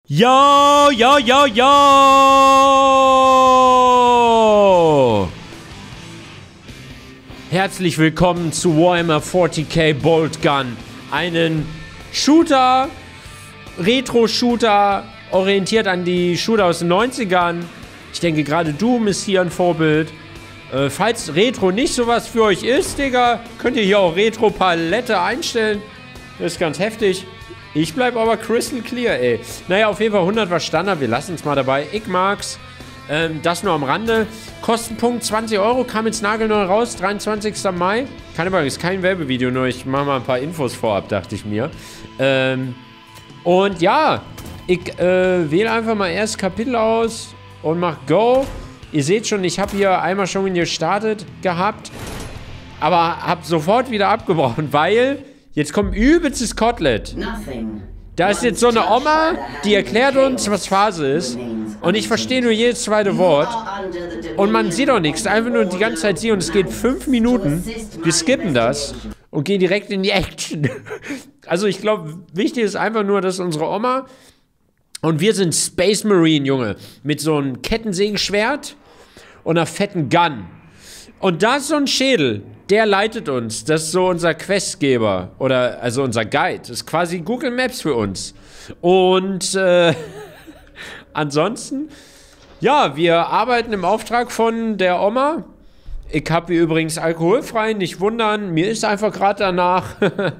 Yo, yo, yo, yo! Herzlich willkommen zu Warhammer 40k Boltgun. Einen Shooter, Retro-Shooter, orientiert an die Shooter aus den 90ern. Ich denke, gerade Doom ist hier ein Vorbild. Falls Retro nicht sowas für euch ist, Digga, könnt ihr hier auch Retro-Palette einstellen. Das ist ganz heftig. Ich bleib aber crystal clear, ey. Naja, auf jeden Fall 100 war Standard. Wir lassen es mal dabei. Ich mag's. Das nur am Rande. Kostenpunkt 20 €. Kam jetzt nagelneu raus. 23. Mai. Kann übrigens kein Werbevideo, nur ich mache mal ein paar Infos vorab, dachte ich mir. Und ja, ich wähle einfach mal erst Kapitel aus und mach Go. Ihr seht schon, ich habe hier einmal schon gestartet gehabt. Aber habe sofort wieder abgebrochen, weil... Jetzt kommt übelstes Kotelett. Da ist jetzt so eine Oma, die erklärt uns, was Phase ist. Und ich verstehe nur jedes zweite Wort. Und man sieht auch nichts. Einfach nur die ganze Zeit sie. Und es geht 5 Minuten. Wir skippen das. Und gehen direkt in die Action. Also ich glaube, wichtig ist einfach nur, dass unsere Oma... Und wir sind Space Marine, Junge. Mit so einem Kettensägenschwert und einer fetten Gun. Und da ist so ein Schädel. Der leitet uns. Das ist so unser Questgeber. Oder, also unser Guide. Das ist quasi Google Maps für uns. Und, ansonsten, ja, wir arbeiten im Auftrag von der Oma. Ich habe hier übrigens alkoholfrei, nicht wundern. Mir ist einfach gerade danach.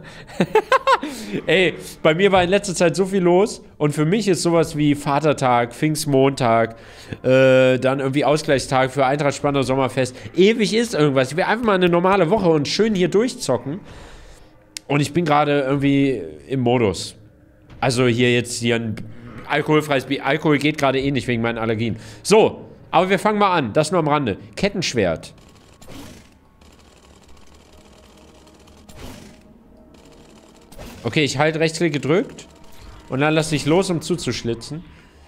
Ey, bei mir war in letzter Zeit so viel los. Und für mich ist sowas wie Vatertag, Pfingstmontag, dann irgendwie Ausgleichstag für Eintracht Spandau Sommerfest. Ewig ist irgendwas. Ich will einfach mal eine normale Woche und schön hier durchzocken. Und ich bin gerade irgendwie im Modus. Also hier ein alkoholfreies Bier. Alkohol geht gerade eh nicht wegen meinen Allergien. So, aber wir fangen mal an. Das nur am Rande. Kettenschwert. Okay, ich halte Rechtsklick gedrückt. Und dann lasse ich los, um zuzuschlitzen.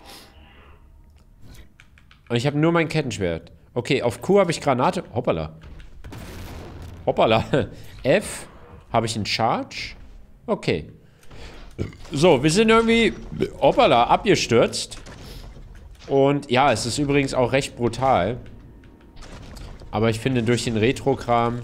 Und ich habe nur mein Kettenschwert. Okay, auf Q habe ich Granate. Hoppala. Hoppala. F habe ich einen Charge. Okay. So, wir sind irgendwie, hoppala, abgestürzt. Und ja, es ist übrigens auch recht brutal. Aber ich finde, durch den Retro-Kram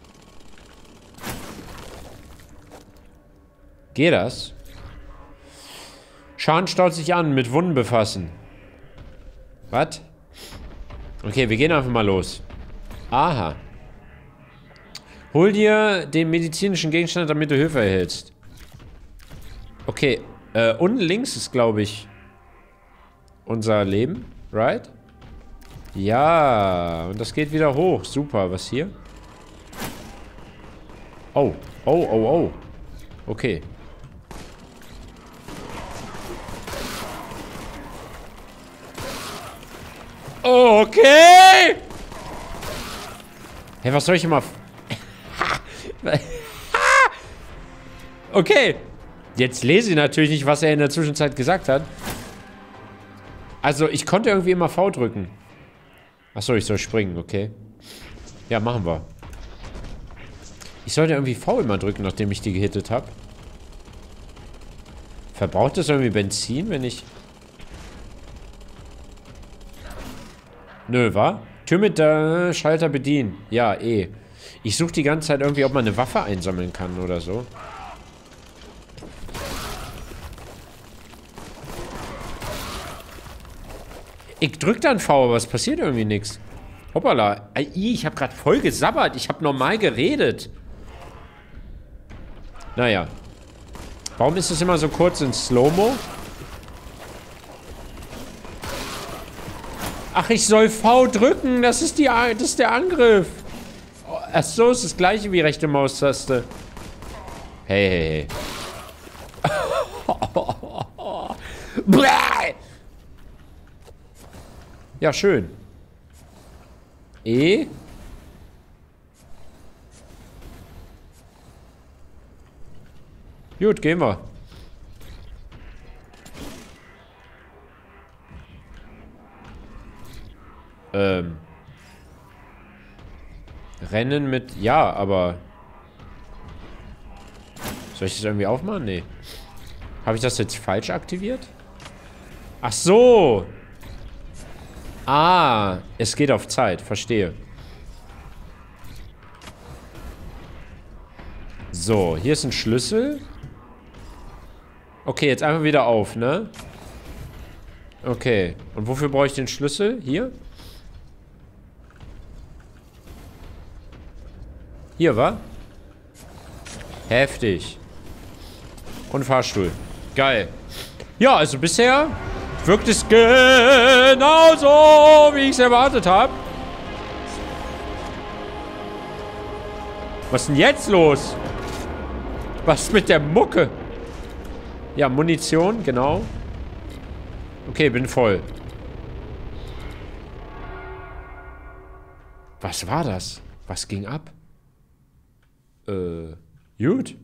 geht das? Schaden staut sich an, mit Wunden befassen. Was? Okay, wir gehen einfach mal los. Aha. Hol dir den medizinischen Gegenstand, damit du Hilfe erhältst. Okay, unten links ist, glaube ich, unser Leben, right? Ja, und das geht wieder hoch. Super, was hier? Oh, oh, oh, oh. Okay. Okay! Hey, was soll ich immer... Okay. Jetzt lese ich natürlich nicht, was er in der Zwischenzeit gesagt hat. Also, ich konnte irgendwie immer V drücken. Achso, ich soll springen, okay. Ja, machen wir. Ich sollte irgendwie V immer drücken, nachdem ich die gehittet habe. Verbraucht das irgendwie Benzin, wenn ich... Nö, wa? Tür mit Schalter bedienen. Ja, eh. Ich suche die ganze Zeit irgendwie, ob man eine Waffe einsammeln kann oder so. Ich drück dann V, aber es passiert irgendwie nichts. Hoppala. Ich habe gerade voll gesabbert. Ich habe normal geredet. Naja. Warum ist es immer so kurz in Slow-Mo? Ach, ich soll V drücken. Das ist der Angriff. Ach so, ist das gleiche wie rechte Maustaste. Hey, hey, hey. Ja, schön. E. Gut, gehen wir. Rennen mit... Ja, aber... Soll ich das irgendwie aufmachen? Nee. Habe ich das jetzt falsch aktiviert? Ach so. Ah, es geht auf Zeit. Verstehe. So, hier ist ein Schlüssel. Okay, jetzt einfach wieder auf, ne? Okay. Und wofür brauche ich den Schlüssel? Hier? Hier, wa? Heftig. Und Fahrstuhl. Geil. Ja, also bisher wirkt es genauso, wie ich es erwartet habe. Was ist denn jetzt los? Was ist mit der Mucke? Ja, Munition, genau. Okay, bin voll. Was war das? Was ging ab? Gut.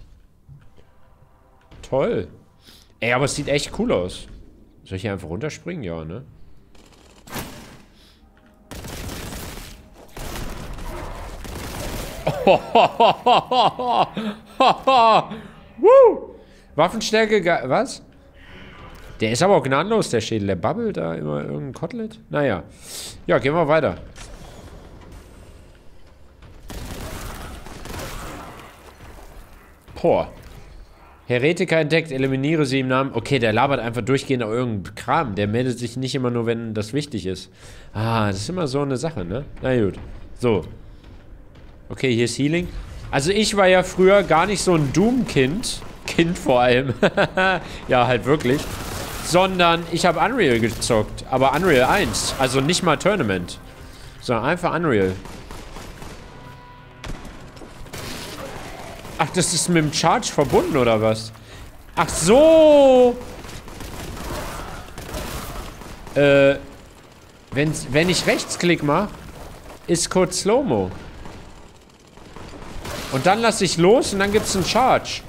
Toll. Ey, aber es sieht echt cool aus. Soll ich hier einfach runterspringen? Ja, ne? Waffenstärke, was? Der ist aber auch gnadenlos, der Schädel. Der babbelt da immer irgendein Kotelett. Naja. Ja, gehen wir weiter. Boah. Heretiker entdeckt, eliminiere sie im Namen. Okay, der labert einfach durchgehend auf irgendeinen Kram. Der meldet sich nicht immer nur, wenn das wichtig ist. Ah, das ist immer so eine Sache, ne? Na gut. So. Okay, hier ist Healing. Also ich war ja früher gar nicht so ein Doom-Kind. Kind vor allem. Ja, halt wirklich. Sondern ich habe Unreal gezockt. Aber Unreal 1. Also nicht mal Tournament. Sondern einfach Unreal. Ach, das ist mit dem Charge verbunden, oder was? Ach so! Wenn ich Rechtsklick mache, ist kurz Slow-Mo. Und dann lasse ich los und dann gibt es einen Charge.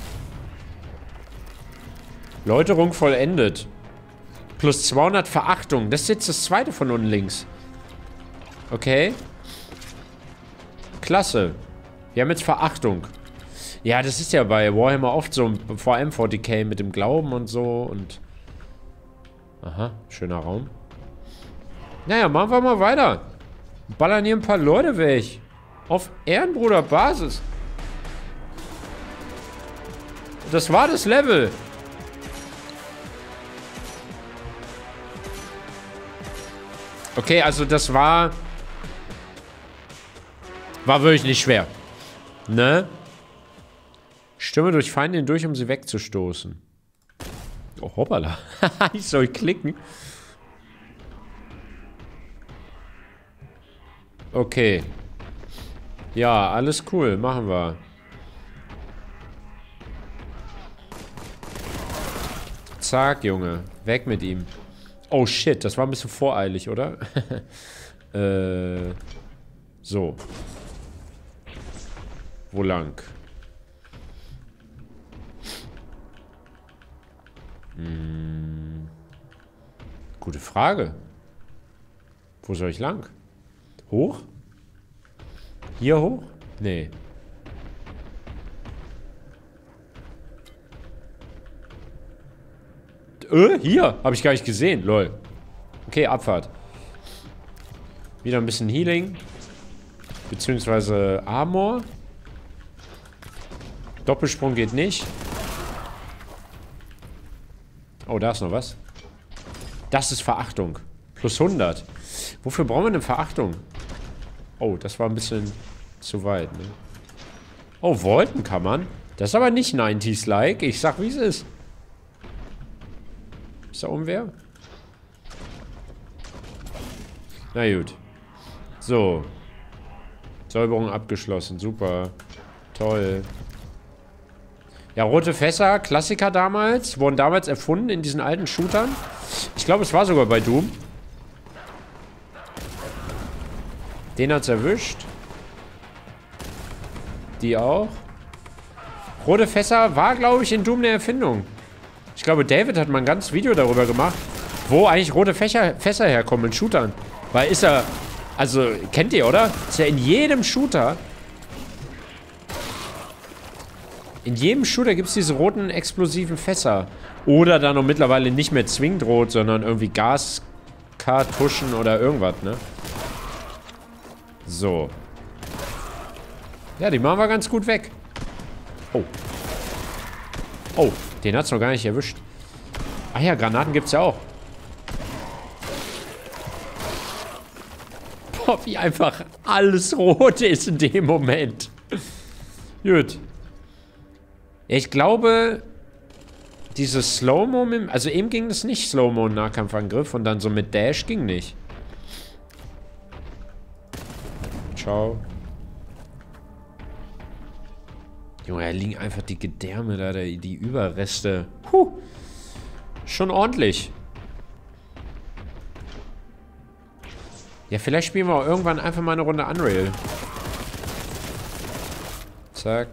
Läuterung vollendet. Plus 200 Verachtung. Das ist jetzt das zweite von unten links. Okay. Klasse. Wir haben jetzt Verachtung. Ja, das ist ja bei Warhammer oft so, vor allem 40k mit dem Glauben und so und... Aha, schöner Raum. Naja, machen wir mal weiter. Ballern hier ein paar Leute weg. Auf Ehrenbruder-Basis. Das war das Level. Okay, also das war wirklich nicht schwer. Ne? Stürme durch Feinde hindurch, um sie wegzustoßen. Oh, hoppala. Ich soll klicken. Okay. Ja, alles cool. Machen wir. Zack, Junge. Weg mit ihm. Oh, shit. Das war ein bisschen voreilig, oder? So. Wo lang? Gute Frage. Wo soll ich lang? Hoch? Hier hoch? Nee. Hier? Habe ich gar nicht gesehen. Lol. Okay, Abfahrt. Wieder ein bisschen Healing. Beziehungsweise Armor. Doppelsprung geht nicht. Oh, da ist noch was. Das ist Verachtung. Plus 100. Wofür brauchen wir eine Verachtung? Oh, das war ein bisschen zu weit, ne? Oh, Wolkenkammern? Das ist aber nicht 90s-like. Ich sag, wie es ist. Ist da oben wer? Na gut. So. Säuberung abgeschlossen. Super. Toll. Ja, rote Fässer, Klassiker damals. Wurden damals erfunden in diesen alten Shootern. Ich glaube, es war sogar bei Doom. Den hat's erwischt. Die auch. Rote Fässer war, glaube ich, in Doom eine Erfindung. Ich glaube, David hat mal ein ganzes Video darüber gemacht, wo eigentlich rote Fässer herkommen in Shootern. Weil ist er... Also, kennt ihr, oder? Ist ja in jedem Shooter... In jedem Shooter gibt es diese roten explosiven Fässer. Oder dann noch mittlerweile nicht mehr zwingend rot, sondern irgendwie Gaskartuschen oder irgendwas, ne? So. Ja, die machen wir ganz gut weg. Oh. Oh, den hat's noch gar nicht erwischt. Ach ja, Granaten gibt's ja auch. Boah, wie einfach alles rot ist in dem Moment. Gut. Ich glaube, dieses Slow-Mo, also eben ging das nicht Slow-Mo im Nahkampfangriff und dann so mit Dash ging nicht. Ciao. Junge, da liegen einfach die Gedärme da, die Überreste. Puh. Schon ordentlich. Ja, vielleicht spielen wir auch irgendwann einfach mal eine Runde Unreal. Zack.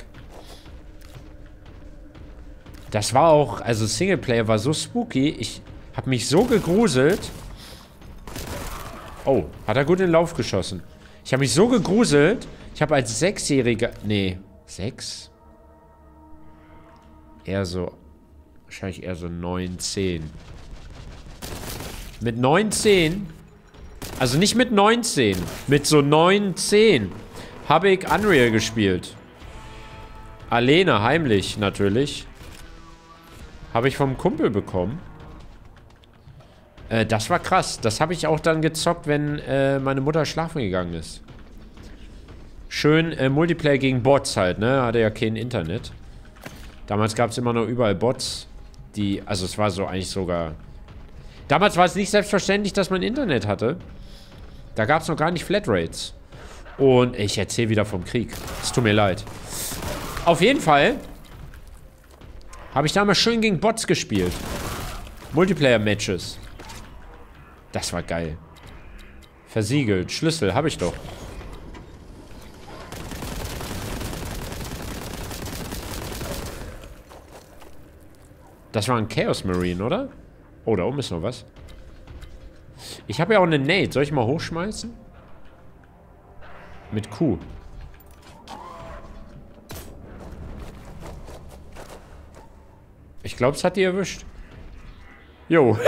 Das war auch, also Singleplayer war so spooky. Ich habe mich so gegruselt. Oh, hat er gut in den Lauf geschossen. Ich habe mich so gegruselt. Ich habe als 6-Jähriger... Nee, 6? Eher so... Wahrscheinlich eher so 9, 10. Mit 9, 10... Also nicht mit 19. Mit so 9, 10 habe ich Unreal gespielt. Alleine, heimlich natürlich. Habe ich vom Kumpel bekommen. Das war krass. Das habe ich auch dann gezockt, wenn meine Mutter schlafen gegangen ist. Schön Multiplayer gegen Bots halt, ne? Hatte ja kein Internet. Damals gab es immer noch überall Bots, die... Also es war so eigentlich sogar... Damals war es nicht selbstverständlich, dass man Internet hatte. Da gab es noch gar nicht Flatrates. Und ich erzähle wieder vom Krieg. Es tut mir leid. Auf jeden Fall... Habe ich damals schön gegen Bots gespielt. Multiplayer-Matches. Das war geil. Versiegelt. Schlüssel. Habe ich doch. Das war ein Chaos Marine, oder? Oh, da oben ist noch was. Ich habe ja auch eine Nade. Soll ich mal hochschmeißen? Mit Q. Ich glaube, es hat die erwischt. Jo.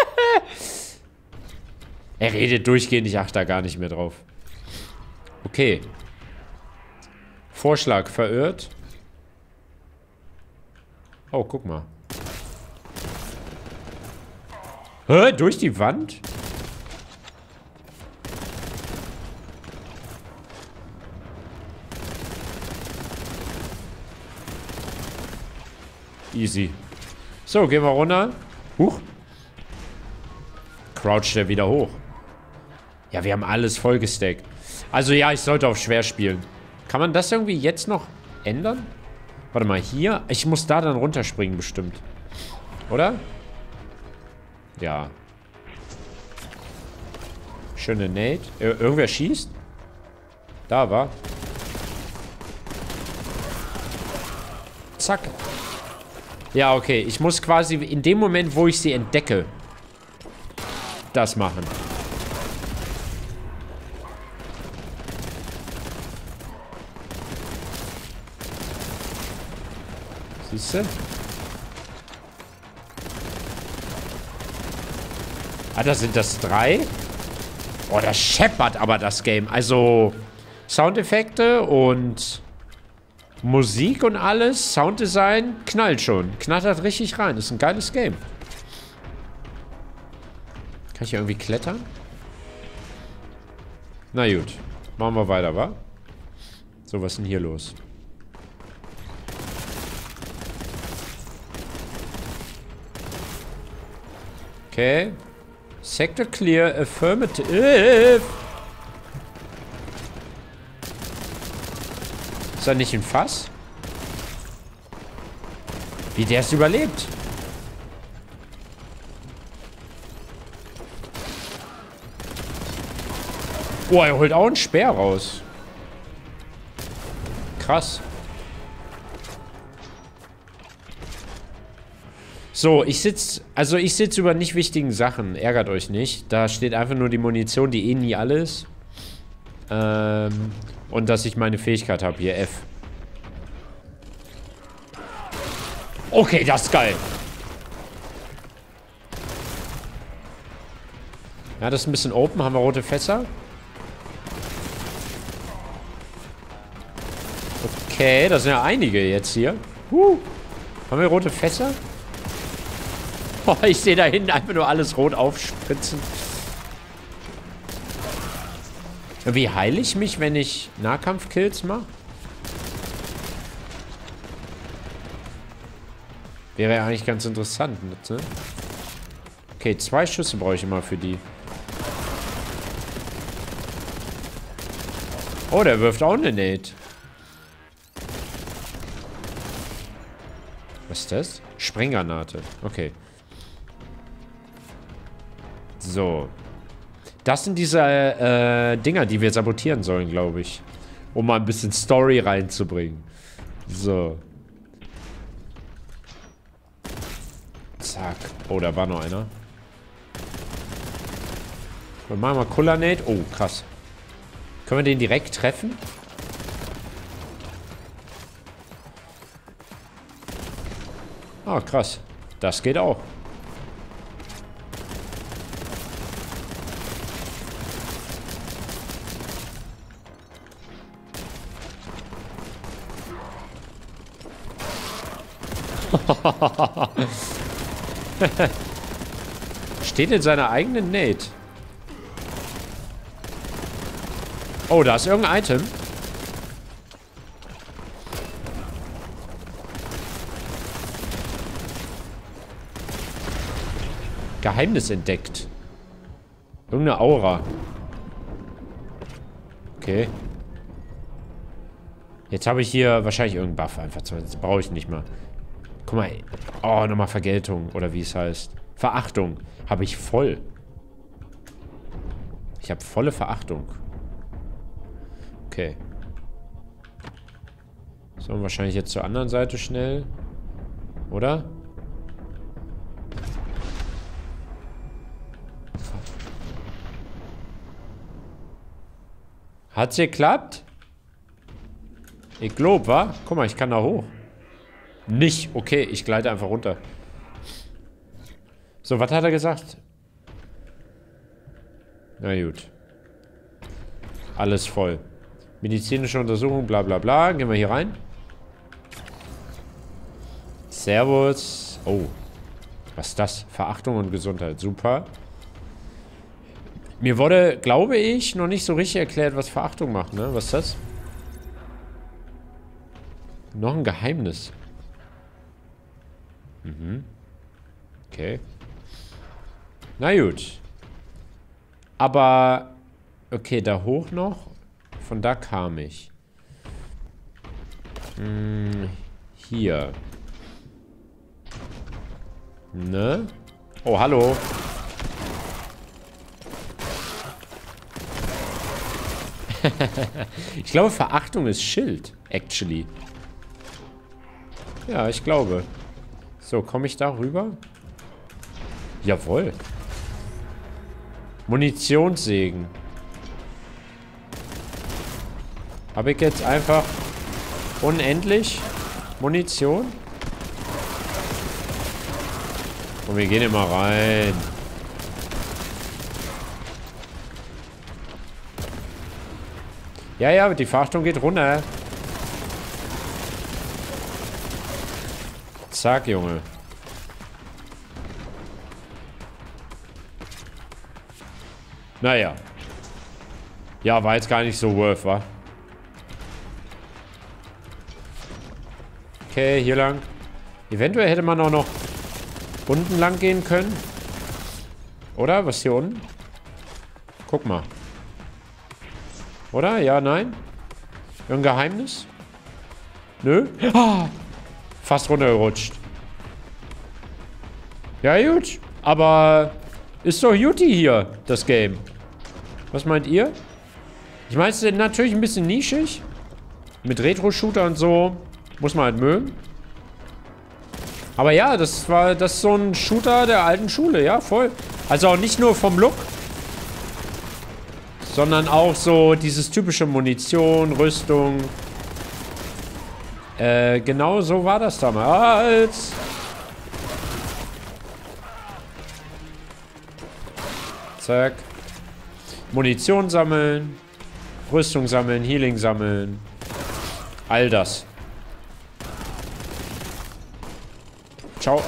Er redet durchgehend, ich achte da gar nicht mehr drauf. Okay. Vorschlag verirrt. Oh, guck mal. Hä? Durch die Wand? Easy. So, gehen wir runter. Huch. Croucht der wieder hoch. Ja, wir haben alles voll gestackt. Also ja, ich sollte auf schwer spielen. Kann man das irgendwie jetzt noch ändern? Warte mal, hier. Ich muss da dann runterspringen bestimmt. Oder? Ja. Schöne Nade. Irgendwer schießt? Da war. Zack. Ja, okay. Ich muss quasi in dem Moment, wo ich sie entdecke, das machen. Siehst du? Ah, da sind das 3. Oh, das scheppert aber das Game. Also, Soundeffekte und Musik und alles, Sounddesign, knallt schon. Knattert richtig rein. Das ist ein geiles Game. Kann ich hier irgendwie klettern? Na gut. Machen wir weiter, wa? So, was ist denn hier los? Okay. Sector clear, affirmative. Ist da nicht ein Fass? Wie der es überlebt? Oh, er holt auch einen Speer raus. Krass. So, ich sitze über nicht wichtigen Sachen. Ärgert euch nicht. Da steht einfach nur die Munition, die eh nie alle ist. Und dass ich meine Fähigkeit habe. Hier, F. Okay, das ist geil. Ja, das ist ein bisschen open. Haben wir rote Fässer? Okay, das sind ja einige jetzt hier. Haben wir rote Fässer? Oh, ich sehe da hinten einfach nur alles rot aufspritzen. Wie heile ich mich, wenn ich Nahkampfkills mache? Wäre ja eigentlich ganz interessant, ne? Okay, 2 Schüsse brauche ich immer für die. Oh, der wirft auch eine Nade. Was ist das? Sprenggranate. Okay. So. Das sind diese Dinger, die wir sabotieren sollen, glaube ich. Um mal ein bisschen Story reinzubringen. So. Zack. Oh, da war noch einer. Wir machen mal Kullanate. Oh, krass. Können wir den direkt treffen? Ah, krass. Das geht auch. Steht in seiner eigenen Nade. Oh, da ist irgendein Item. Geheimnis entdeckt. Irgendeine Aura. Okay. Jetzt habe ich hier wahrscheinlich irgendeinen Buff einfach. Das brauche ich nicht mal. Guck mal. Oh, nochmal Vergeltung. Oder wie es heißt. Verachtung. Habe ich voll. Ich habe volle Verachtung. Okay. So, wahrscheinlich jetzt zur anderen Seite schnell. Oder? Hat's geklappt? Ich glaube, wa? Guck mal, ich kann da hoch. Nicht. Okay, ich gleite einfach runter. So, was hat er gesagt? Na gut. Alles voll. Medizinische Untersuchung, bla bla bla. Gehen wir hier rein. Servus. Oh. Was ist das? Verachtung und Gesundheit. Super. Mir wurde, glaube ich, noch nicht so richtig erklärt, was Verachtung macht, ne? Was ist das? Noch ein Geheimnis. Mhm. Okay. Na gut. Aber, okay, da hoch noch. Von da kam ich. Hier. Ne? Oh, hallo. Ich glaube, Verachtung ist Schild, actually. Ja, ich glaube. So, komme ich da rüber? Jawohl. Munitionssägen. Habe ich jetzt einfach unendlich Munition? Und wir gehen immer rein. Ja, ja, die Verachtung geht runter. Zack, Junge. Naja. Ja, war jetzt gar nicht so worth, wa? Okay, hier lang. Eventuell hätte man auch noch unten lang gehen können. Oder? Was ist hier unten? Guck mal. Oder? Ja, nein? Irgendein Geheimnis? Nö? Ah, fast runtergerutscht. Ja, gut. Aber ist doch Juti hier, das Game. Was meint ihr? Ich meine, es ist natürlich ein bisschen nischig. Mit Retro-Shooter und so. Muss man halt mögen. Aber ja, das ist so ein Shooter der alten Schule, ja, voll. Also auch nicht nur vom Look, sondern auch so dieses typische Munition, Rüstung, Genau so war das damals. Zack. Munition sammeln. Rüstung sammeln. Healing sammeln. All das. Ciao.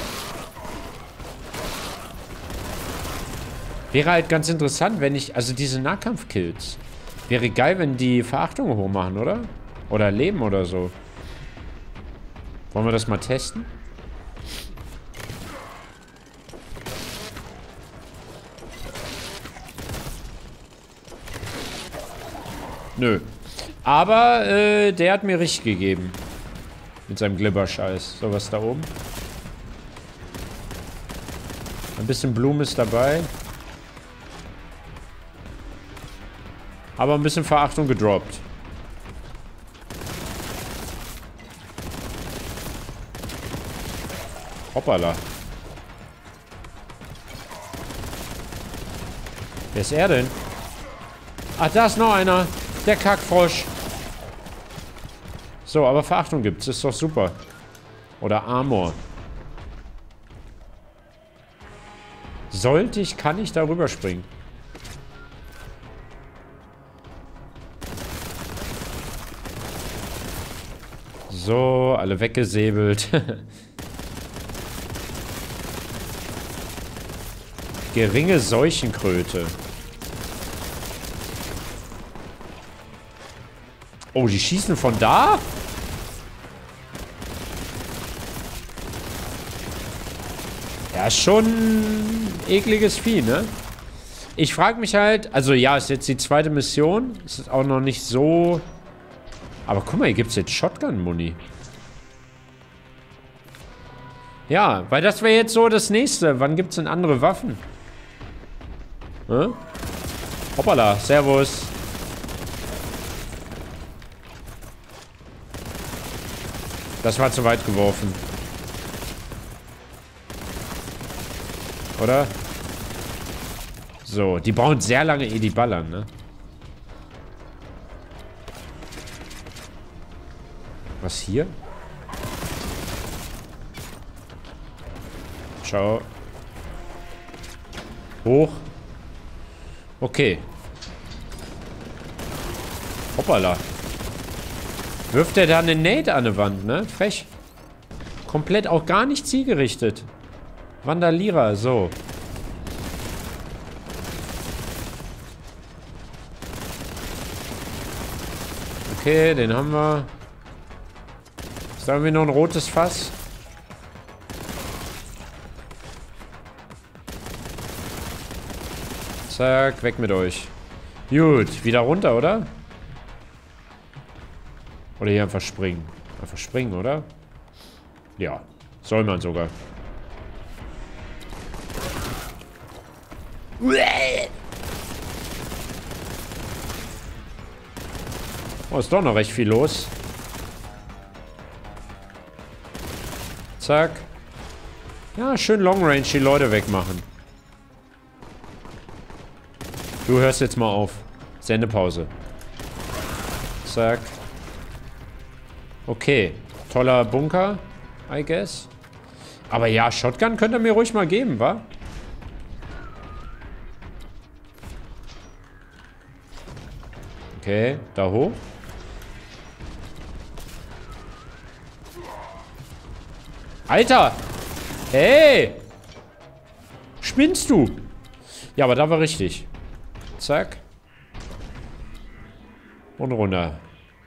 Wäre halt ganz interessant, wenn ich... Also diese Nahkampf-Kills. Wäre geil, wenn die Verachtung hochmachen, oder? Oder Leben oder so. Wollen wir das mal testen? Nö. Aber, der hat mir richtig gegeben. Mit seinem Glibber-Scheiß. So, was da oben? Ein bisschen Blumen ist dabei. Aber ein bisschen Verachtung gedroppt. Hoppala. Wer ist er denn? Ach, da ist noch einer. Der Kackfrosch. So, aber Verachtung gibt's. Ist doch super. Oder Armor. Sollte ich, kann ich da rüberspringen? So, alle weggesäbelt. Geringe Seuchenkröte. Oh, die schießen von da? Ja, schon ekliges Vieh, ne? Ich frage mich halt, also ja, ist jetzt die zweite Mission. Ist auch noch nicht so... Aber guck mal, hier gibt es jetzt Shotgun-Muni. Ja, weil das wäre jetzt so das nächste. Wann gibt es denn andere Waffen? Hoppala, servus. Das war zu weit geworfen. Oder? So, die brauchen sehr lange, ehe die ballern, ne? Was hier? Ciao. Hoch. Okay. Hoppala. Wirft er da eine Nade an die Wand, ne? Frech. Komplett auch gar nicht zielgerichtet. Vandalierer, so. Okay, den haben wir. Ist da irgendwie noch ein rotes Fass? Zack, weg mit euch. Gut, wieder runter, oder? Oder hier einfach springen. Einfach springen, oder? Ja, soll man sogar. Oh, ist doch noch recht viel los. Zack. Ja, schön Long Range die Leute wegmachen. Du hörst jetzt mal auf. Sendepause. Zack. Okay. Toller Bunker, I guess. Aber ja, Shotgun könnt ihr mir ruhig mal geben, wa? Okay, da hoch. Alter! Hey! Spinnst du? Ja, aber da war richtig. Zack. Und runter.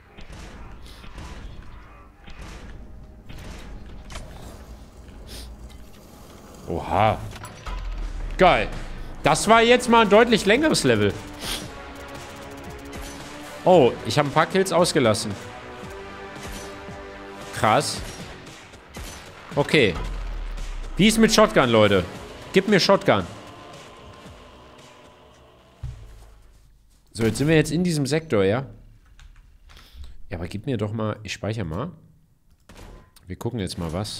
Oha. Geil. Das war jetzt mal ein deutlich längeres Level. Oh, ich habe ein paar Kills ausgelassen. Krass. Okay. Wie ist mit Shotgun, Leute? Gib mir Shotgun. So, jetzt sind wir jetzt in diesem Sektor, ja? Ja, aber gib mir doch mal... Ich speichere mal. Wir gucken jetzt mal was.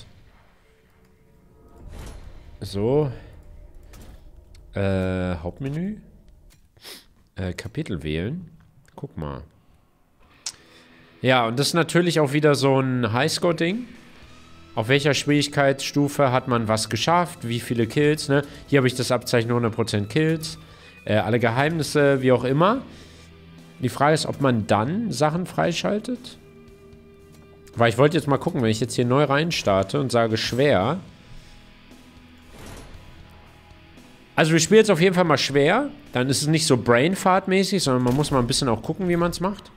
So. Hauptmenü. Kapitel wählen. Guck mal. Ja, und das ist natürlich auch wieder so ein Highscore-Ding. Auf welcher Schwierigkeitsstufe hat man was geschafft? Wie viele Kills, ne? Hier habe ich das Abzeichen 100% Kills. Alle Geheimnisse, wie auch immer. Die Frage ist, ob man dann Sachen freischaltet. Weil ich wollte jetzt mal gucken, wenn ich jetzt hier neu reinstarte und sage schwer. Also wir spielen jetzt auf jeden Fall mal schwer. Dann ist es nicht so Brainfart-mäßig, sondern man muss mal ein bisschen auch gucken, wie man es macht.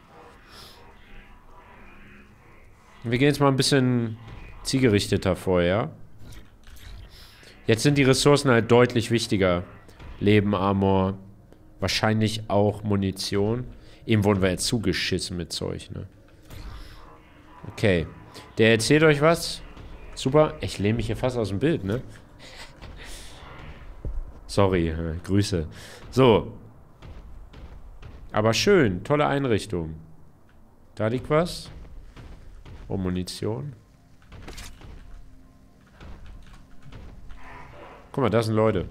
Wir gehen jetzt mal ein bisschen zielgerichteter vor, ja? Jetzt sind die Ressourcen halt deutlich wichtiger. Leben, Armor, wahrscheinlich auch Munition. Eben wurden wir jetzt zugeschissen mit Zeug, ne? Okay. Der erzählt euch was. Super. Ich lehne mich hier fast aus dem Bild, ne? Sorry. Grüße. So. Aber schön. Tolle Einrichtung. Da liegt was. Oh, Munition. Guck mal, da sind Leute.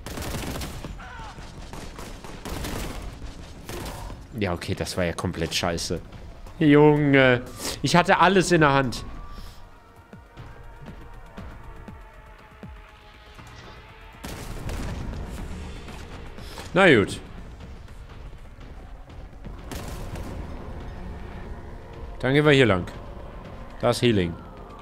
Ja, okay, das war ja komplett scheiße. Junge. Ich hatte alles in der Hand. Na gut. Dann gehen wir hier lang. Da ist Healing.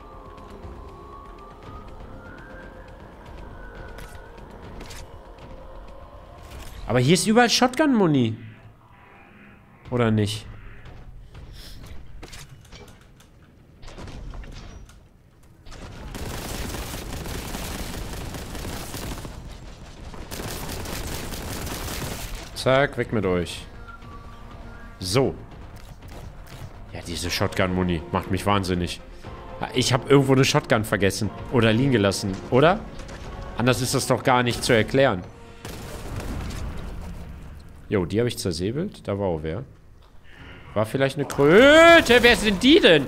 Aber hier ist überall Shotgun-Muni. Oder nicht? Zack, weg mit euch. So. Ja, diese Shotgun-Muni macht mich wahnsinnig. Ich habe irgendwo eine Shotgun vergessen. Oder liegen gelassen, oder? Anders ist das doch gar nicht zu erklären. Jo, die habe ich zersäbelt. Da war auch wer. War vielleicht eine Kröte. Wer sind die denn?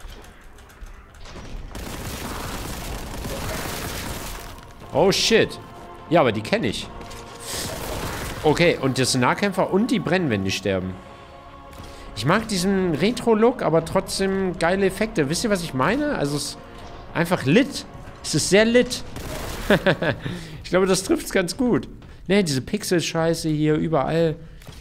Oh, shit. Ja, aber die kenne ich. Okay, und das sind Nahkämpfer und die brennen, wenn die sterben. Ich mag diesen Retro-Look, aber trotzdem geile Effekte. Wisst ihr, was ich meine? Also es ist einfach lit. Es ist sehr lit. Ich glaube, das trifft es ganz gut. Ne, diese Pixel-Scheiße hier überall.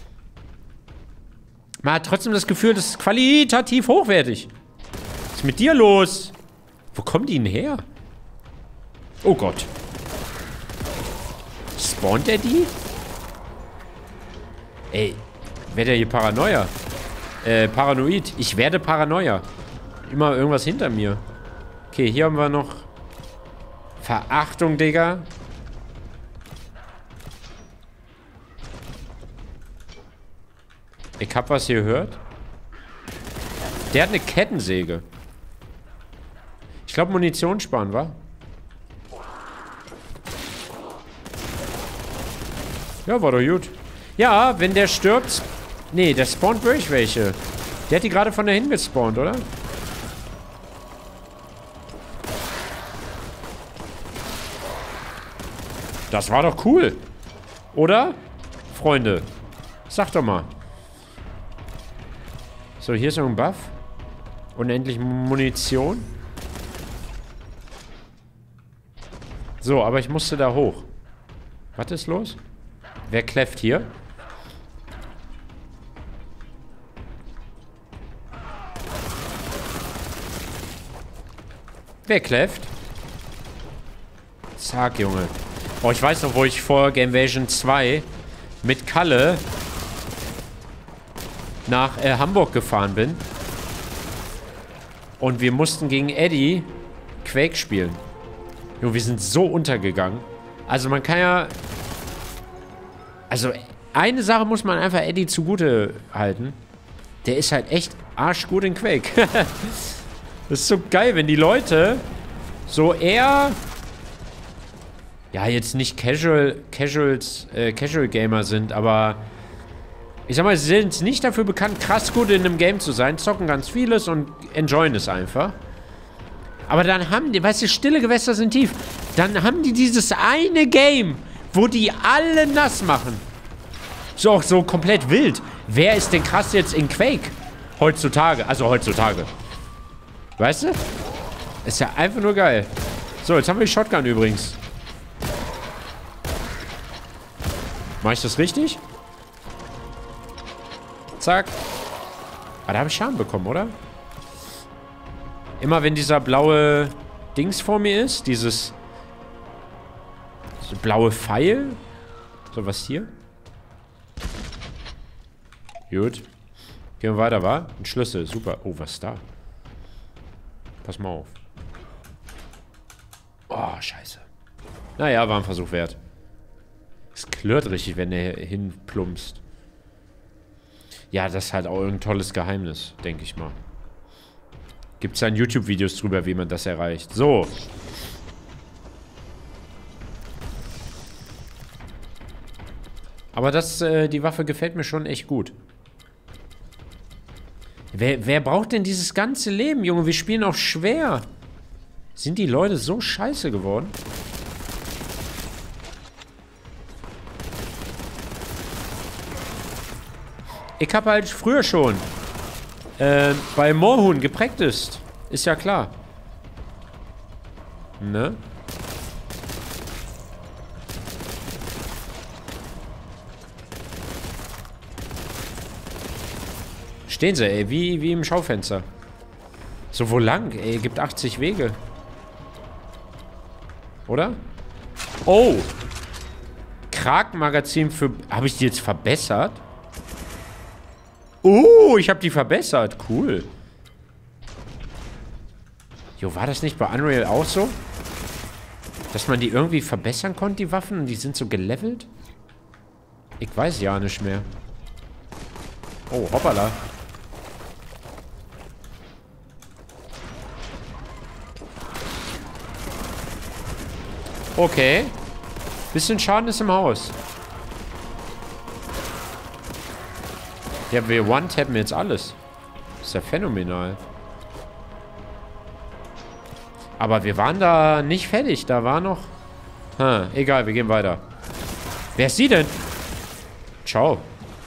Man hat trotzdem das Gefühl, das ist qualitativ hochwertig. Was ist mit dir los? Wo kommen die denn her? Oh Gott. Spawnt er die? Ey, wird er hier Paranoia? Paranoid. Ich werde Paranoia. Immer irgendwas hinter mir. Okay, hier haben wir noch Verachtung, Digga. Ich hab was hier gehört. Der hat eine Kettensäge. Ich glaube, Munition sparen, wa? Ja, war doch gut. Ja, wenn der stirbt... Nee, der spawnt wirklich welche. Der hat die gerade von dahin gespawnt, oder? Das war doch cool. Oder? Freunde. Sag doch mal. So, hier ist noch ein Buff. Unendlich Munition. So, aber ich musste da hoch. Was ist los? Wer kläfft hier? Wer kläfft? Zack, Junge. Oh, ich weiß noch, wo ich vor Gamevasion 2 mit Kalle nach Hamburg gefahren bin. Und wir mussten gegen Eddie Quake spielen. Junge, wir sind so untergegangen. Also man kann ja... Also eine Sache muss man einfach Eddie zugute halten. Der ist halt echt arschgut in Quake. Das ist so geil, wenn die Leute so eher... Ja, jetzt nicht Casual Gamer sind, aber... Ich sag mal, sie sind nicht dafür bekannt, krass gut in einem Game zu sein. Zocken ganz vieles und enjoyen es einfach. Aber dann haben die, weißt du, stille Gewässer sind tief. Dann haben die dieses eine Game, wo die alle nass machen. So auch so komplett wild. Wer ist denn krass jetzt in Quake? Heutzutage. Also heutzutage. Weißt du? Ist ja einfach nur geil. So, jetzt haben wir die Shotgun übrigens. Mach ich das richtig? Zack. Ah, da habe ich Schaden bekommen, oder? Immer wenn dieser blaue Dings vor mir ist, dieses so blaue Pfeil. So, was hier? Gut. Gehen wir weiter, wa? Ein Schlüssel, super. Oh, was ist da? Pass mal auf. Oh, scheiße. Naja, war ein Versuch wert. Es klirrt richtig, wenn der hinplumpst. Ja, das ist halt auch ein tolles Geheimnis, denke ich mal. Gibt es dann YouTube-Videos drüber, wie man das erreicht. So. Aber die Waffe gefällt mir schon echt gut. Wer braucht denn dieses ganze Leben, Junge? Wir spielen auch schwer. Sind die Leute so scheiße geworden? Ich habe halt früher schon bei Moorhuhn gepracticed. Ist ja klar. Ne? Stehen sie, ey, wie im Schaufenster. So, wo lang? Ey, gibt 80 Wege. Oder? Oh! Krakenmagazin für... Habe ich die jetzt verbessert? Oh, ich habe die verbessert. Cool. Jo, war das nicht bei Unreal auch so? Dass man die irgendwie verbessern konnte, die Waffen? Und die sind so gelevelt? Ich weiß ja nicht mehr. Oh, hoppala. Okay. Bisschen Schaden ist im Haus. Ja, wir one-tappen jetzt alles. Ist ja phänomenal. Aber wir waren da nicht fertig. Da war noch... egal, wir gehen weiter. Wer ist sie denn? Ciao.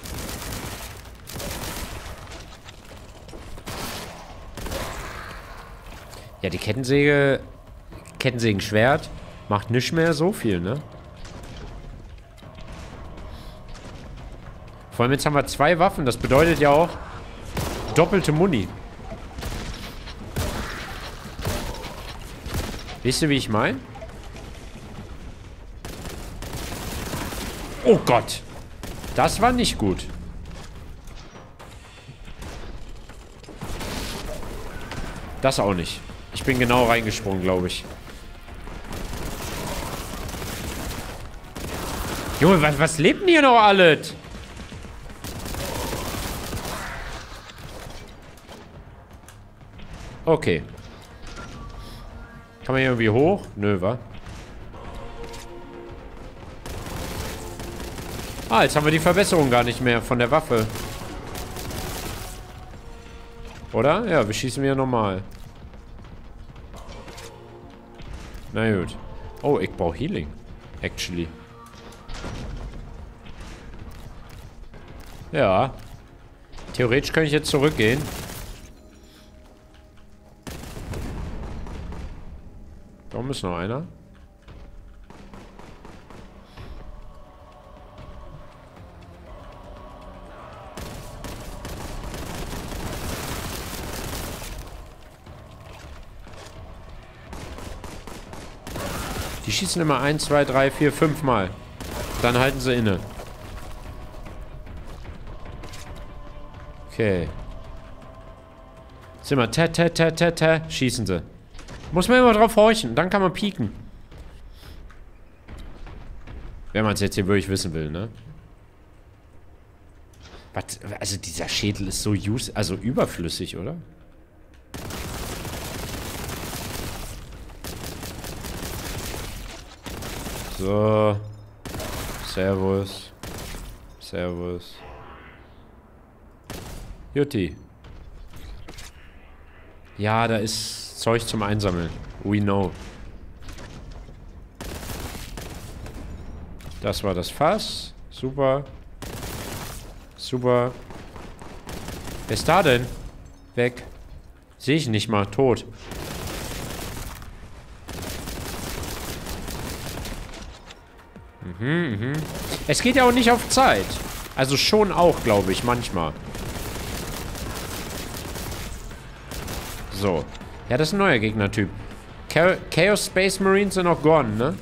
Ja, die Kettensäge... Kettensägenschwert macht nicht mehr so viel, ne? Vor allem jetzt haben wir 2 Waffen. Das bedeutet ja auch doppelte Muni. Wisst ihr, wie ich meine? Oh Gott. Das war nicht gut. Das auch nicht. Ich bin genau reingesprungen, glaube ich. Junge, was lebt denn hier noch alles? Okay. Kann man hier irgendwie hoch? Nö, wa? Ah, jetzt haben wir die Verbesserung gar nicht mehr von der Waffe. Oder? Ja, wir schießen wieder normal. Na gut. Oh, ich brauche Healing. Actually. Ja. Theoretisch könnte ich jetzt zurückgehen. Da oben ist noch einer. Die schießen immer 1, 2, 3, 4, 5 Mal. Dann halten sie inne. Okay. Jetzt immer schießen sie. Muss man immer drauf horchen. Dann kann man pieken. Wenn man es jetzt hier wirklich wissen will, ne? Was? Also dieser Schädel ist so also überflüssig, oder? So. Servus. Servus. Jutti. Ja, da ist Zeug zum Einsammeln. We know. Das war das Fass. Super. Super. Wer ist da denn? Weg. Sehe ich nicht mal. Tot. Es geht ja auch nicht auf Zeit. Also schon auch, glaube ich, manchmal. So. Ja, das ist ein neuer Gegnertyp. Chaos Space Marines sind auch gone, ne?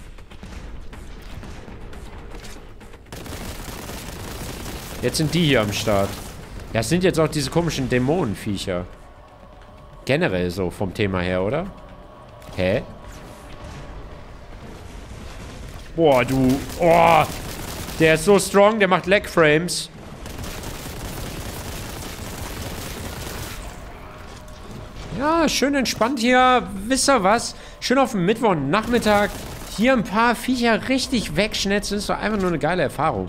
Jetzt sind die hier am Start. Ja, es sind jetzt auch diese komischen Dämonenviecher. Generell so vom Thema her, oder? Hä? Boah, du. Oh. Der ist so strong, der macht Leg Frames. Ja, schön entspannt hier. Wisst ihr was? Schön auf dem Mittwochnachmittag hier ein paar Viecher richtig wegschnetzen. Ist doch einfach nur eine geile Erfahrung.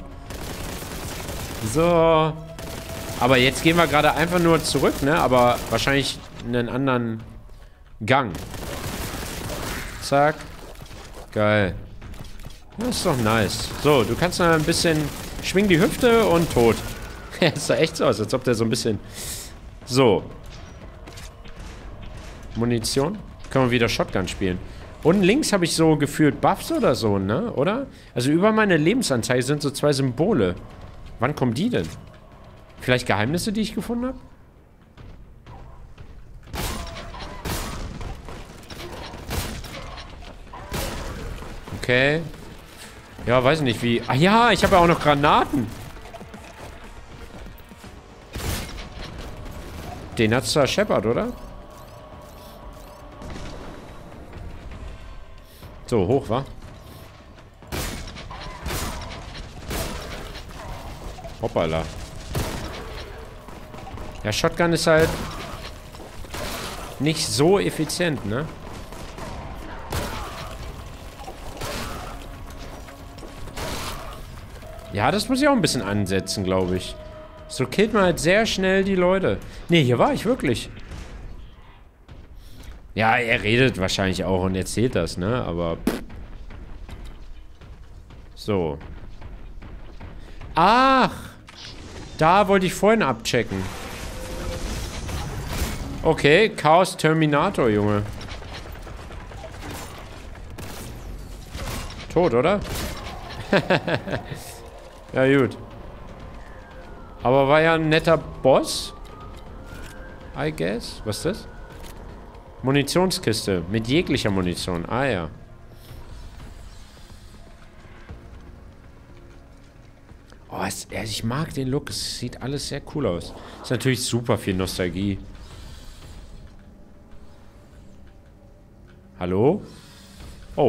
So. Aber jetzt gehen wir gerade einfach nur zurück, ne? Aber wahrscheinlich einen anderen Gang. Zack. Geil. Das ist doch nice. So, du kannst noch ein bisschen... Schwing die Hüfte und tot. Das sah echt so aus, als ob der so ein bisschen... So. Munition. Können wir wieder Shotgun spielen. Unten links habe ich so gefühlt Buffs oder so, ne? Oder? Also über meine Lebensanzeige sind so 2 Symbole. Wann kommen die denn? Vielleicht Geheimnisse, die ich gefunden habe? Okay. Ja, weiß nicht wie... Ah ja, ich habe ja auch noch Granaten. Den hat's zerscheppert, oder? So, hoch, wa? Hoppala. Ja, Shotgun ist halt nicht so effizient, ne? Ja, das muss ich auch ein bisschen ansetzen, glaube ich. So killt man halt sehr schnell die Leute. Ne, hier war ich wirklich. Ja, er redet wahrscheinlich auch und erzählt das, ne? Aber... So. Ach! Da wollte ich vorhin abchecken. Okay, Chaos Terminator, Junge. Tot, oder? Ja, gut. Aber war ja ein netter Boss. I guess. Was ist das? Munitionskiste. Mit jeglicher Munition. Ah, ja. Oh, ich mag den Look. Es sieht alles sehr cool aus. Ist natürlich super viel Nostalgie. Hallo? Oh.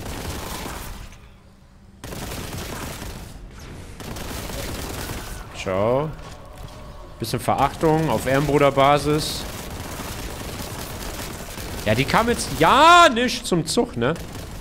Ciao. Bisschen Verachtung auf Ehrenbruderbasis. Ja, die kam jetzt ja nicht zum Zug, ne?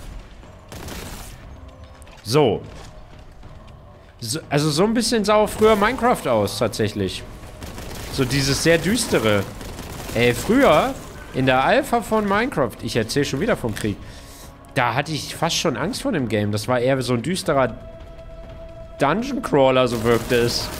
So. Also so ein bisschen sah auch früher Minecraft aus, tatsächlich. So dieses sehr düstere. Ey, früher, in der Alpha von Minecraft, ich erzähle schon wieder vom Krieg, da hatte ich fast schon Angst vor dem Game. Das war eher so ein düsterer Dungeon Crawler, so wirkte es.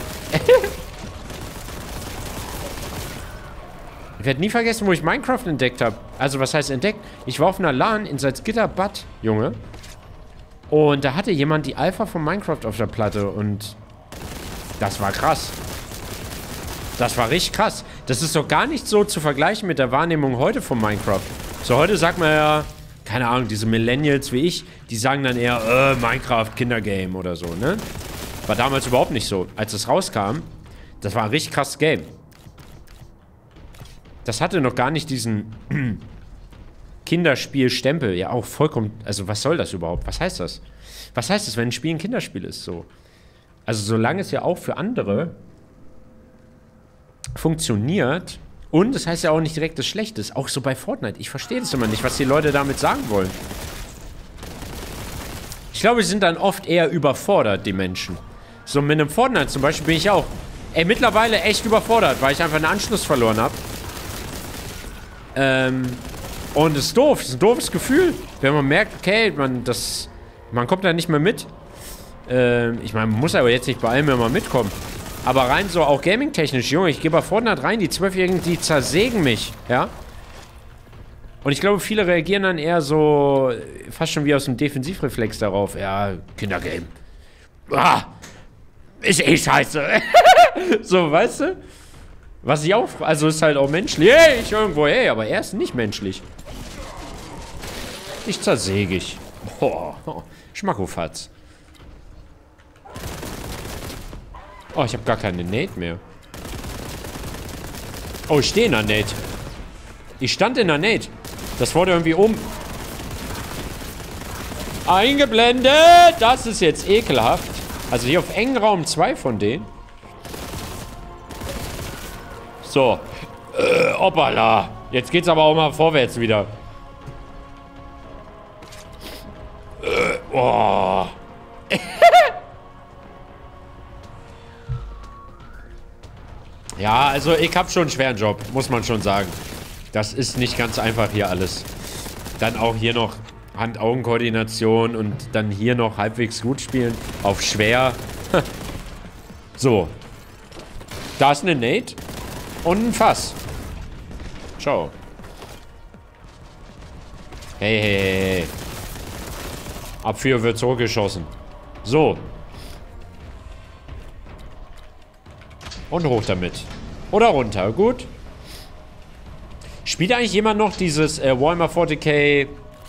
Ich werde nie vergessen, wo ich Minecraft entdeckt habe. Also, was heißt entdeckt? Ich war auf einer LAN in Salzgitter-Bad, Junge. Und da hatte jemand die Alpha von Minecraft auf der Platte und das war krass. Das war richtig krass. Das ist doch gar nicht so zu vergleichen mit der Wahrnehmung heute von Minecraft. So, heute sagt man ja, keine Ahnung, diese Millennials wie ich, die sagen dann eher, Minecraft, Kindergame oder so, ne? War damals überhaupt nicht so. Als es rauskam, das war ein richtig krasses Game. Das hatte noch gar nicht diesen Kinderspiel-Stempel. Ja, auch vollkommen... Also, was soll das überhaupt? Was heißt das? Was heißt das, wenn ein Spiel ein Kinderspiel ist? So. Also, solange es ja auch für andere funktioniert und es heißt ja auch nicht direkt, dass es schlecht ist. Auch so bei Fortnite. Ich verstehe das immer nicht, was die Leute damit sagen wollen. Ich glaube, sie sind dann oft eher überfordert, die Menschen. So mit einem Fortnite zum Beispiel bin ich auch... Ey, mittlerweile echt überfordert, weil ich einfach einen Anschluss verloren habe. Und es ist doof. Es ist ein doofes Gefühl, wenn man merkt, okay, man kommt da nicht mehr mit. Ich meine, man muss aber jetzt nicht bei allem immer mitkommen. Aber rein so auch gaming-technisch, Junge, ich gehe bei Fortnite rein, die 12-Jährigen, die zersägen mich, ja? Und ich glaube, viele reagieren dann eher so, fast schon wie aus dem Defensivreflex darauf. Ja, Kindergame. Ah, ist eh scheiße. So, weißt du? Was ich auch, also ist halt auch menschlich. Hey, ich irgendwo, hey, aber er ist nicht menschlich. Ich zersäge ich. Boah, Schmackofatz. Oh, ich habe gar keine Nate mehr. Oh, ich stehe in der Nate. Ich stand in der Nate. Das wurde irgendwie eingeblendet. Das ist jetzt ekelhaft. Also hier auf engen Raum 2 von denen. So. Hoppala. Jetzt geht's aber auch mal vorwärts wieder. Oh. Ja, also ich habe schon einen schweren Job, muss man schon sagen. Das ist nicht ganz einfach hier alles. Dann auch hier noch Hand-Augen-Koordination und dann hier noch halbwegs gut spielen. Auf schwer. So. Da ist eine Nate. Und ein Fass. Ciao. Hey, hey, hey. Abführ wird zurückgeschossen. So. Und hoch damit. Oder runter. Gut. Spielt eigentlich jemand noch dieses Warhammer 40k...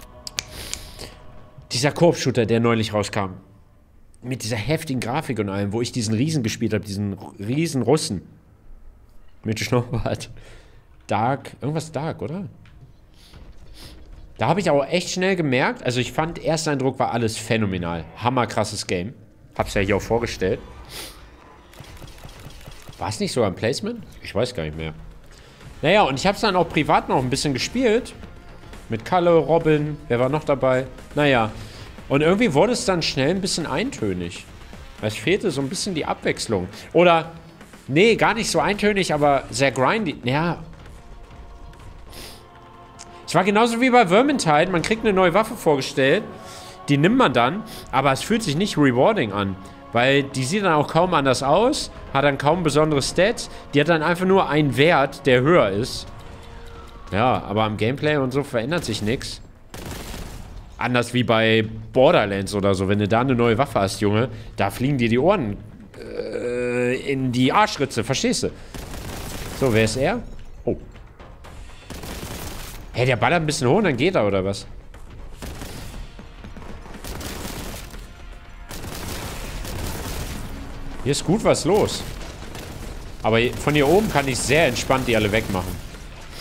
Dieser Koop-Shooter, der neulich rauskam. Mit dieser heftigen Grafik und allem, wo ich diesen Riesen gespielt habe. Diesen Riesen Russen. Mit Schnurrbart. Dark. Irgendwas Dark, oder? Da habe ich aber echt schnell gemerkt. Also ich fand, erster Eindruck war alles phänomenal. Hammerkrasses Game. Hab's ja hier auch vorgestellt. War es nicht sogar ein Placement? Ich weiß gar nicht mehr. Naja, und ich habe es dann auch privat noch ein bisschen gespielt. Mit Kalle, Robin, wer war noch dabei? Naja, und irgendwie wurde es dann schnell ein bisschen eintönig. Es fehlte so ein bisschen die Abwechslung. Oder, nee, gar nicht so eintönig, aber sehr grindy. Ja. Es war genauso wie bei Vermintide. Man kriegt eine neue Waffe vorgestellt. Die nimmt man dann, aber es fühlt sich nicht rewarding an. Weil die sieht dann auch kaum anders aus, hat dann kaum besondere Stats. Die hat dann einfach nur einen Wert, der höher ist. Ja, aber am Gameplay und so verändert sich nichts. Anders wie bei Borderlands oder so. Wenn du da eine neue Waffe hast, Junge, da fliegen dir die Ohren in die Arschritze. Verstehst du? So, wer ist er? Oh. Hey, der ballert ein bisschen hoch und dann geht er, oder was? Hier ist gut was los. Aber von hier oben kann ich sehr entspannt die alle wegmachen.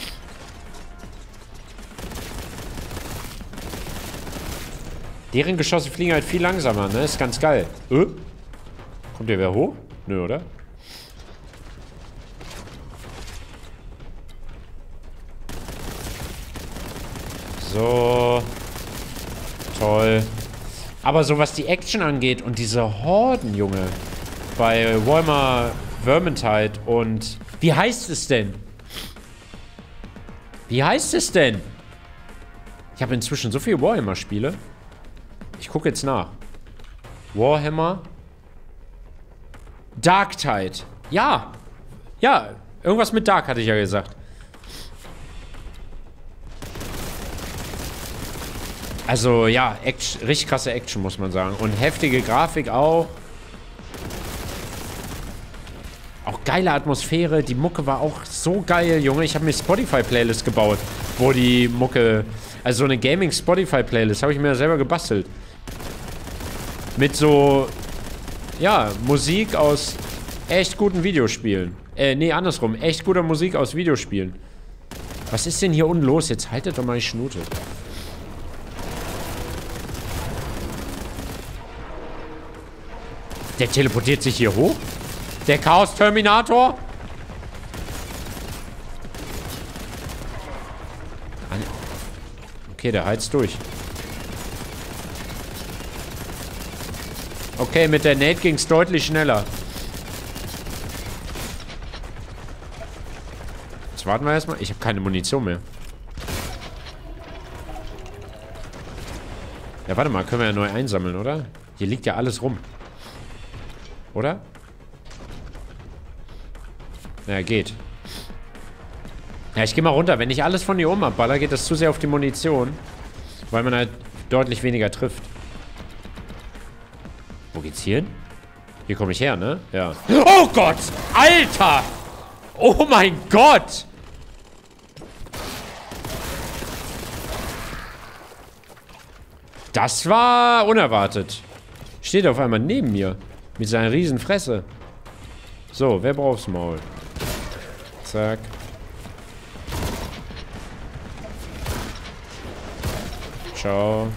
Deren Geschosse fliegen halt viel langsamer, ne? Ist ganz geil. Kommt der wer hoch? Nö, oder? So. Toll. Aber so was die Action angeht und diese Horden, Junge. Bei Warhammer Vermintide und... Wie heißt es denn? Wie heißt es denn? Ich habe inzwischen so viele Warhammer-Spiele. Ich gucke jetzt nach. Warhammer. Darktide. Ja. Ja, irgendwas mit Dark hatte ich ja gesagt. Also, ja, Action, richtig krasse Action, muss man sagen. Und heftige Grafik auch. Auch geile Atmosphäre. Die Mucke war auch so geil, Junge. Ich habe mir Spotify-Playlist gebaut, wo die Mucke... Also so eine Gaming-Spotify-Playlist habe ich mir selber gebastelt. Mit so... Ja, Musik aus echt guten Videospielen. Nee, andersrum. Echt guter Musik aus Videospielen. Was ist denn hier unten los? Jetzt haltet doch mal die Schnute. Der teleportiert sich hier hoch? Der Chaos-Terminator? Okay, der heizt durch. Okay, mit der Nate ging es deutlich schneller. Jetzt warten wir erstmal. Ich habe keine Munition mehr. Ja, warte mal. Können wir ja neu einsammeln, oder? Hier liegt ja alles rum. Oder? Ja, geht. Ja, ich gehe mal runter. Wenn ich alles von hier oben abballer, geht das zu sehr auf die Munition. Weil man halt deutlich weniger trifft. Wo geht's hier hin? Hier komme ich her, ne? Ja. Oh Gott! Alter! Oh mein Gott! Das war unerwartet. Steht auf einmal neben mir. Mit seiner riesen Fresse. So, wer braucht's Maul? Zack. Ciao.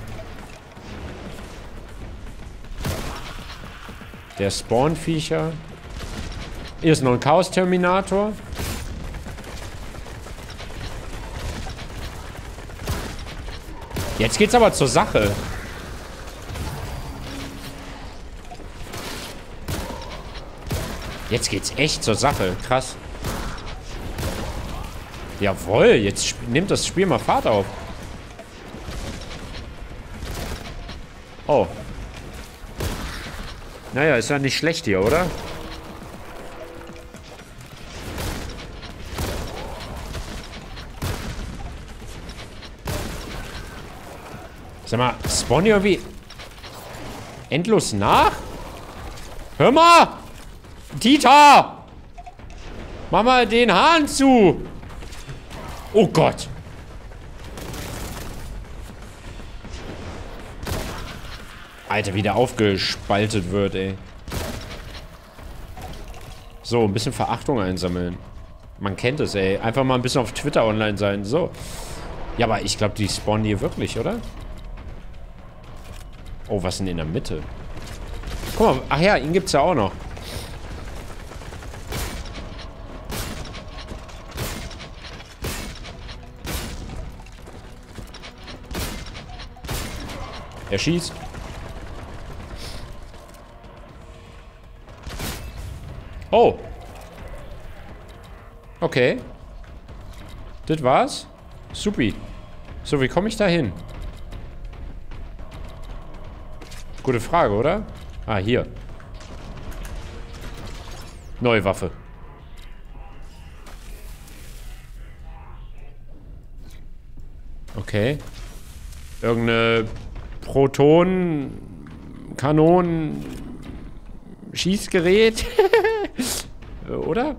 Der Spawn-Viecher. Hier ist noch ein Chaos-Terminator. Jetzt geht's aber zur Sache. Jetzt geht's echt zur Sache. Krass. Jawohl, jetzt nimmt das Spiel mal Fahrt auf. Oh. Naja, ist ja nicht schlecht hier, oder? Sag mal, spawn hier irgendwie endlos nach? Hör mal! Dieter! Mach mal den Hahn zu! Oh Gott! Alter, wie der aufgespaltet wird, ey. So, ein bisschen Verachtung einsammeln. Man kennt es, ey. Einfach mal ein bisschen auf Twitter online sein. So. Ja, aber ich glaube, die spawnen hier wirklich, oder? Oh, was denn in der Mitte? Guck mal, ach ja, ihn gibt's ja auch noch. Er schießt. Oh. Okay. Das war's? Supi. So, wie komme ich da hin? Gute Frage, oder? Ah, hier. Neue Waffe. Okay. Irgendeine Proton-Kanonen-Schießgerät. Oder?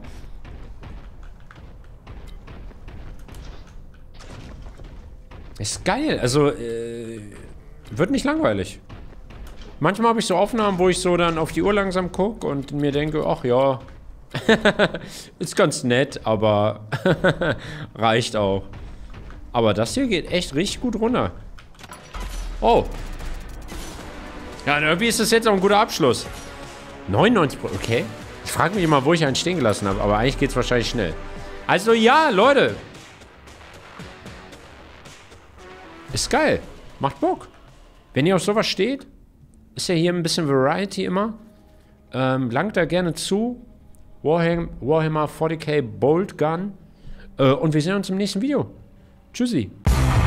Ist geil. Also, wird nicht langweilig. Manchmal habe ich so Aufnahmen, wo ich so dann auf die Uhr langsam gucke und mir denke, ach ja, ist ganz nett, aber reicht auch. Aber das hier geht echt richtig gut runter. Oh. Ja, und irgendwie ist das jetzt auch ein guter Abschluss. 99%, okay. Ich frage mich immer, wo ich einen stehen gelassen habe, aber eigentlich geht es wahrscheinlich schnell. Also ja, Leute. Ist geil. Macht Bock. Wenn ihr auf sowas steht, ist ja hier ein bisschen Variety immer. Langt da gerne zu. Warhammer 40k Bolt Gun. Und wir sehen uns im nächsten Video. Tschüssi.